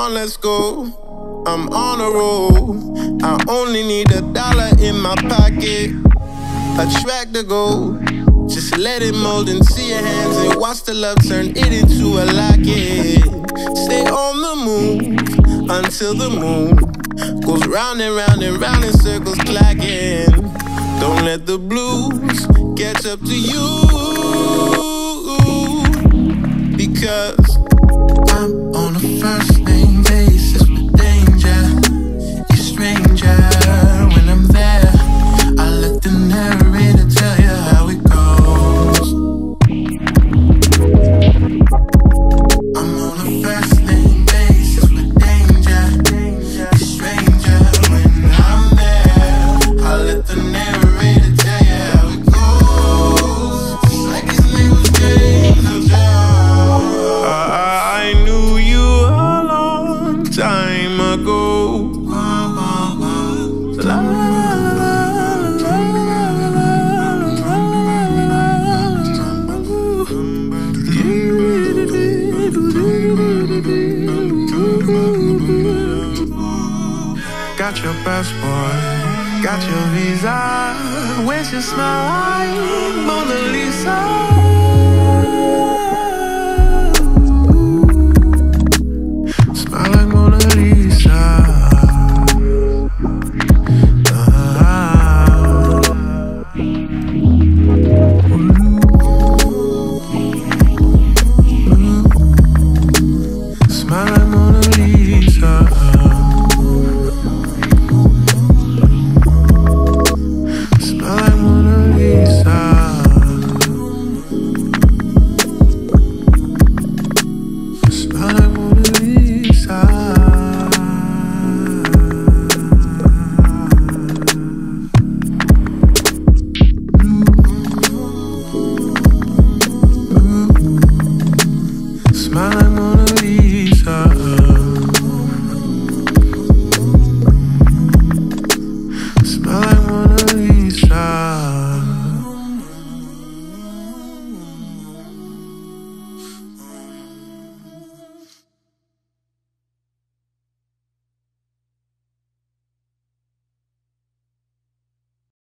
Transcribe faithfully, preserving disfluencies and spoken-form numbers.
on, let's go. I'm on a roll. I only need a dollar in my pocket, a track to go. Just let it mold into your hands and watch the love turn it into a locket. Stay on the move until the moon goes round and round and round in circles clacking. Don't let the blues catch up to you, because I'm on a first name basis with danger. You're stranger when I'm there. I let the narrator tell you how it goes. I'm on a first name basis with danger. You're stranger when I'm there. I let the narrator tell you how it goes. Just like his name was James. I knew you a long time ago. La, got your passport, got your visa. Where's your smile like Mona Lisa?